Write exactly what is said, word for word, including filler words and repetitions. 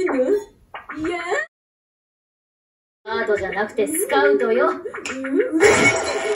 の？いや。アートじゃなくてスカウトよ。うん